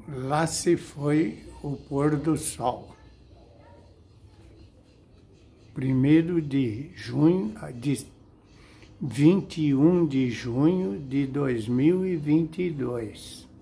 Lá se foi o pôr do sol. 1º de junho, 21 de junho de 2022.